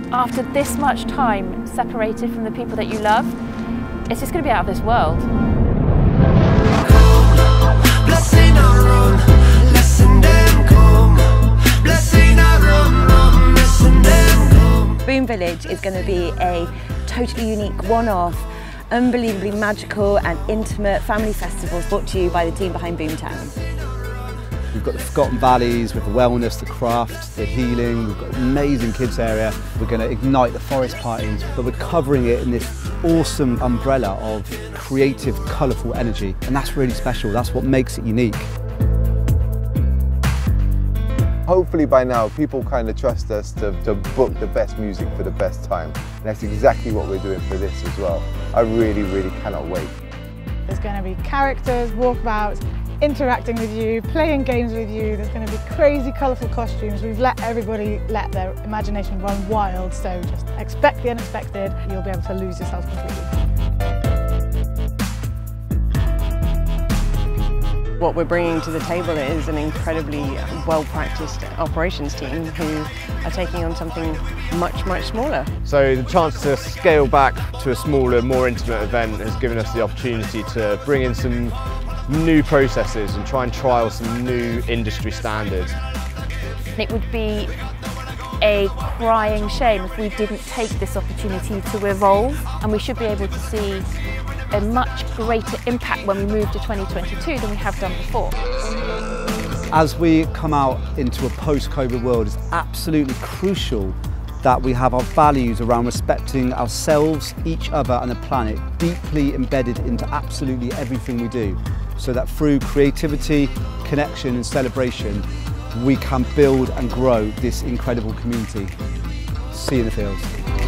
After this much time separated from the people that you love, it's just going to be out of this world. Boom Village is going to be a totally unique, one-off, unbelievably magical and intimate family festival brought to you by the team behind Boomtown. We've got the forgotten valleys with the wellness, the craft, the healing. We've got an amazing kids area. We're going to ignite the forest parties, but we're covering it in this awesome umbrella of creative, colourful energy. And that's really special. That's what makes it unique. Hopefully by now people kind of trust us to book the best music for the best time. And that's exactly what we're doing for this as well. I really, really cannot wait. There's going to be characters, walkabouts, interacting with you, playing games with you. There's going to be crazy, colourful costumes. We've let everybody let their imagination run wild, so just expect the unexpected. You'll be able to lose yourself completely. What we're bringing to the table is an incredibly well-practiced operations team who are taking on something much, much smaller. So the chance to scale back to a smaller, more intimate event has given us the opportunity to bring in some new processes and try and trial some new industry standards. It would be a crying shame if we didn't take this opportunity to evolve, and we should be able to see a much greater impact when we move to 2022 than we have done before. As we come out into a post-COVID world, it's absolutely crucial that we have our values around respecting ourselves, each other and the planet deeply embedded into absolutely everything we do, so that through creativity, connection and celebration, we can build and grow this incredible community. See you in the fields.